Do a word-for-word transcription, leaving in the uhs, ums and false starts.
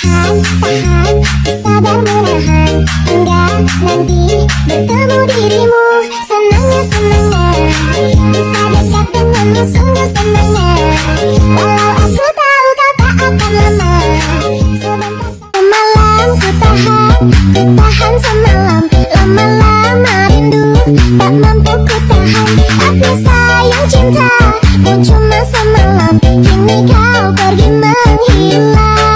tahan, tahan, sabar menahan hingga nanti bertemu dirimu. Senangnya, senangnya bisa dekat denganmu, sungguh senangnya. Walau aku tahu kau tak akan lama. Sebentar semalam ku tahan, ku tahan semalam. Lama-lama rindu tak mampu ku tahan. Tapi sayang cinta yang cuma semalam, kini kau pergi menghilang.